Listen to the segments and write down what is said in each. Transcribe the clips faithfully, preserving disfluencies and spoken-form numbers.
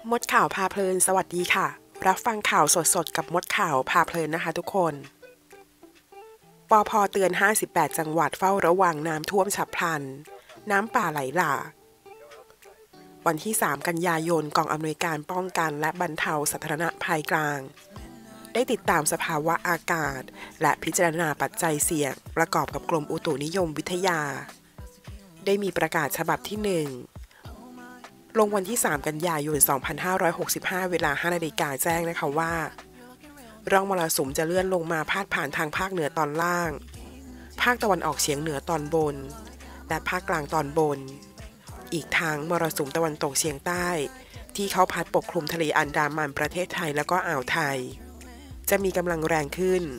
มดข่าวพาเพลินสวัสดีค่ะรับฟังข่าวสดๆกับมดข่าวพาเพลินนะคะทุกคนปภเตือนห้าสิบแปดจังหวัดเฝ้าระวังน้ำท่วมฉับพลันน้ำป่าไหลหลากวันที่สามกันยายนกองอำนวยการป้องกันและบรรเทาสาธารณภัยกลางได้ติดตามสภาวะอากาศและพิจารณาปัจจัยเสี่ยงประกอบกับกรมอุตุนิยมวิทยาได้มีประกาศฉบับที่หนึ่งลงวันที่สามกันยายนสองพันห้าร้อยหกสิบห้าเวลาห้านาฬิกาแจ้งนะคะว่าร่องมรสุมจะเลื่อนลงมาพาดผ่านทางภาคเหนือตอนล่างภาคตะวันออกเฉียงเหนือตอนบนและภาคกลางตอนบนอีกทั้งมรสุมตะวันตกเฉียงใต้ที่เขาพัดปกคลุมทะเลอันดามันประเทศไทยแล้วก็อ่าวไทยจะมีกำลังแรงขึ้น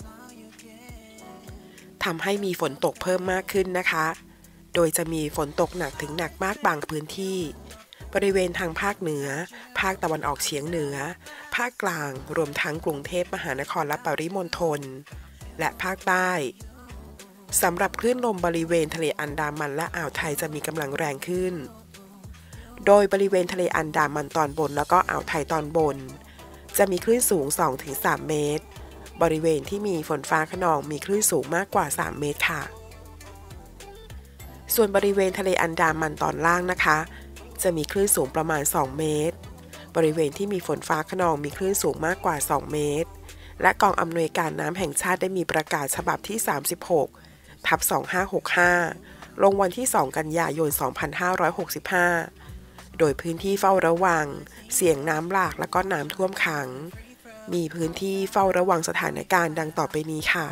ทำให้มีฝนตกเพิ่มมากขึ้นนะคะโดยจะมีฝนตกหนักถึงหนักมากบางพื้นที่บริเวณทางภาคเหนือภาคตะวันออกเฉียงเหนือภาคกลางรวมทั้งกรุงเทพมหานครและปริมณฑลและภาคใต้สำหรับคลื่นลมบริเวณทะเลอันดามันและอ่าวไทยจะมีกำลังแรงขึ้นโดยบริเวณทะเลอันดามันตอนบนแล้วก็อ่าวไทยตอนบนจะมีคลื่นสูง สองถึงสาม เมตรบริเวณที่มีฝนฟ้าคะนองมีคลื่นสูงมากกว่าสามเมตรค่ะส่วนบริเวณทะเลอันดามันตอนล่างนะคะจะมีคลื่นสูงประมาณสองเมตรบริเวณที่มีฝนฟ้าคะนองมีคลื่นสูงมากกว่าสองเมตรและกองอำนวยการน้ำแห่งชาติได้มีประกาศฉบับที่สามสิบหกทับสองพันห้าร้อยหกสิบห้าลงวันที่สองกันยายนสองพันห้าร้อยหกสิบห้าโดยพื้นที่เฝ้าระวังเสี่ยงน้ำหลากและก็น้ำท่วมขังมีพื้นที่เฝ้าระวังสถานการณ์ดังต่อไปนี้ค่ะ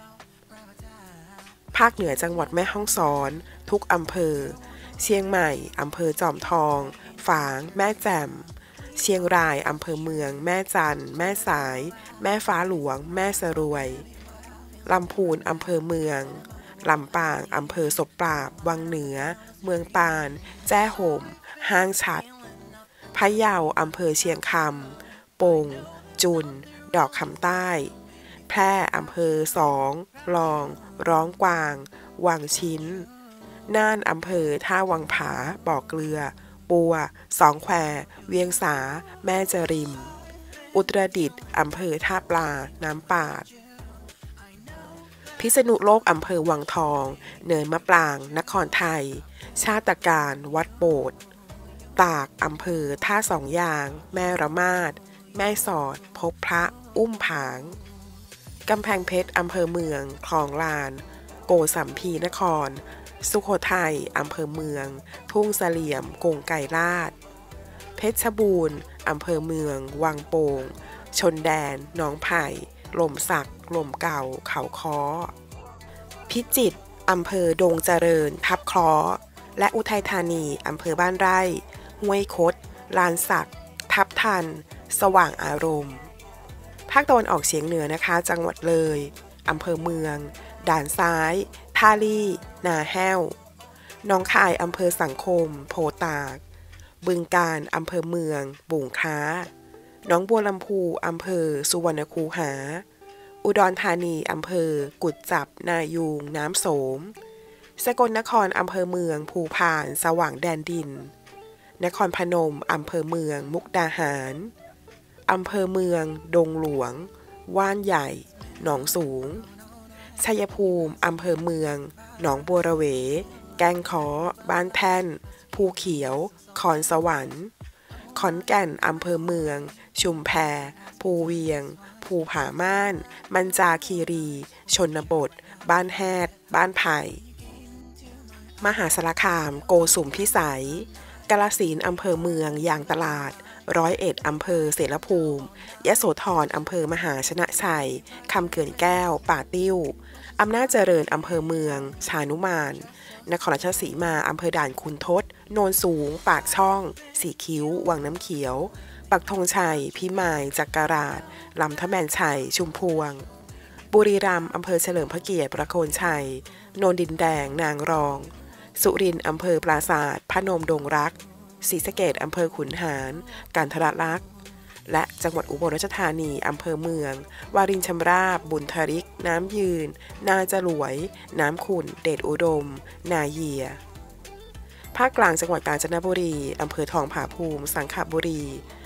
ภาคเหนือจังหวัดแม่ฮ่องสอนทุกอำเภอเชียงใหม่อำเภอจอมทองฝางแม่แจ่มเชียงรายอำเภอเมืองแม่จันแม่สายแม่ฟ้าหลวงแม่สรวยลำพูนอำเภอเมืองลำปางอำเภอศพปราบวังเหนือเมืองปานแจ้ห่มห้างฉัดพะเยาอำเภอเชียงคำปงจุนดอกคำใต้แพร่อำเภอสองลองร้องกวางวังชิ้นน่านอำเภอท่าวังผาบ่อเกลือปัวสองแควเวียงสาแม่จริมอุตรดิตถ์อำเภอท่าปลาน้ำปาดพิษณุโลกอำเภอวังทองเนินมะปรางนครไทยชาตการวัดโบสถ์ตากอำเภอท่าสองยางแม่ระมาดแม่สอดพบพระอุ้มผางกำแพงเพชรอำเภอเมืองคลองลานโกสัมพีนครสุโขทัยอำเภอเมืองทุ่งเสลี่ยมกงไก่ลาดเพชรบูรณ์อำเภอเมืองวังโป่งชนแดนหนองไผ่ลมสักลมเก่าเขาค้อพิจิตรอำเภอดงเจริญทับคล้อและอุทัยธานีอำเภอบ้านไร่ห้วยคดลานสักทับทันสว่างอารมณ์ภาคตะวันออกเฉียงเหนือนะคะจังหวัดเลยอำเภอเมืองด่านซ้ายท่าลี่นาแห้วหนองคายอำเภอสังคมโพตากบึงกาฬอำเภอเมืองบุ่งค้าหนองบัวลำพูอำเภอสุวรรณคูหาอุดรธานีอำเภอกุดจับนายูงน้ำโสมสกลนครอำเภอเมืองภูพานสว่างแดนดินนครพนมอำเภอเมืองมุกดาหารอำเภอเมืองดงหลวงว่านใหญ่หนองสูงชัยภูมิอำเภอเมืองหนองบัวระเวแกงค้อบ้านแท่นภูเขียวคอนสวรรค์ขอนแก่นอำเภอเมืองชุมแพภูเวียงภูผาม่านมันจาคีรีชนบทบ้านแฮดบ้านไผ่มหาสารคามโกสุมพิสัยกาฬสินธุ์อำเภอเมืองยางตลาดร้อยเอ็ดอำเภอเสรภูมิยโสธรอำเภอมหาชนะชัยคำเขื่อนแก้วป่าติ้วอำนาจเจริญอำเภอเมืองชานุมานนครราชสีมาอำเภอด่านขุนทดโนนสูงปากช่องสีคิ้ววังน้ำเขียวปักธงชัยพิมายจักราชลำทะแมนชัยชุมพวงบุรีรัมย์อำเภอเฉลิมพระเกียรติประโคนชัยโนนดินแดงนางรองสุรินทร์อำเภอปราสาทพนมดงรักศรีสะเกษอำเภอขุนหารกันทรลักษณ์และจังหวัดอุบลราชธานีอำเภอเมืองวารินชำราบบุญทริกน้ำยืนนาจรวยน้ำขุ่นเดชอุดมนาเยียภาคกลางจังหวัดกาญจนบุรีอำเภอทองผาภูมิสังขบุรี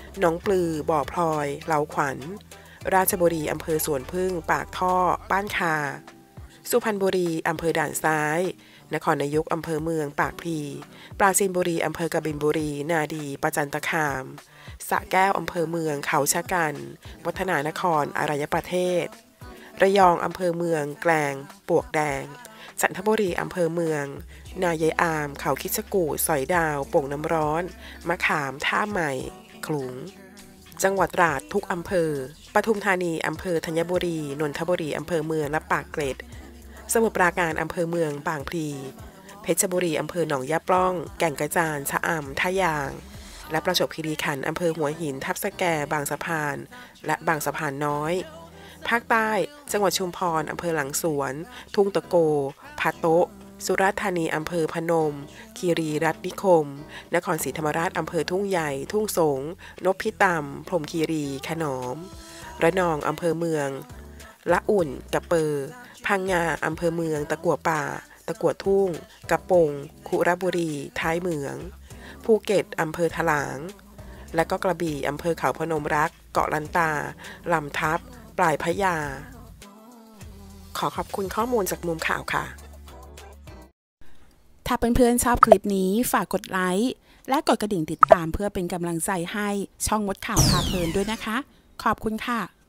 หนองปลือบ่อพลอยเหลาขวัญราชบุรีอำเภอสวนพึ่งปากท่อบ้านคาสุพรรณบุรีอำเภอด่านซ้ายนครนายกอำเภอเมืองปากพลีปราจีนบุรีอำเภอกบินบุรีนาดีประจันตคามสระแก้วอำเภอเมืองเขาชะกันวัฒนานครอารยประเทศระยองอำเภอเมืองแกลงปวกแดงจันทบุรีอำเภอเมืองนายายอามเขาคิดสกูสอยดาวโป่งน้ำร้อนมะขามท่าใหม่ขลุงจังหวัดตราดทุกอำเภอปทุมธานีอำเภอธัญบุรีนนทบุรีอำเภอเมืองและปากเกร็ดสมุทรปราการอำเภอเมืองบางพลีเพชรบุรีอำเภอหนองยาปล้องแก่งกระจานชะอำท่ายางและประจวบคีรีขันธ์อำเภอหัวหินทับสแกบางสะพานและบางสะพานน้อยภาคใต้จังหวัดชุมพรอำเภอหลังสวนทุ่งตะโกพาโตะสุราษฎร์ธานีอำเภอพนมคีรีรัตน์นิคมนครศรีธรรมราชอำเภอทุ่งใหญ่ทุ่งสงนพิตำพรหมคีรีขนอมระนองอำเภอเมืองละอุ่นกะเปอพังงาอำเภอเมืองตะกั่วป่าตะกั่วทุ่งกระปงคุระบุรีท้ายเหมืองภูเก็ตอำเภอถลางและก็กระบี่อำเภอเขาพนมรักเกาะลันตาลำทับปลายพะยาขอขอบคุณข้อมูลจากมุมข่าวค่ะถ้าเพื่อนๆชอบคลิปนี้ฝากกดไลค์และกดกระดิ่งติดตามเพื่อเป็นกำลังใจให้ช่องมดข่าวพาเพลินด้วยนะคะขอบคุณค่ะ